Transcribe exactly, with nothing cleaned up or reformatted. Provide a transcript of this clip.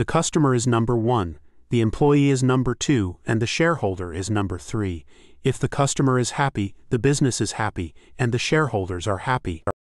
The customer is number one, the employee is number two, and the shareholder is number three. If the customer is happy, the business is happy, and the shareholders are happy.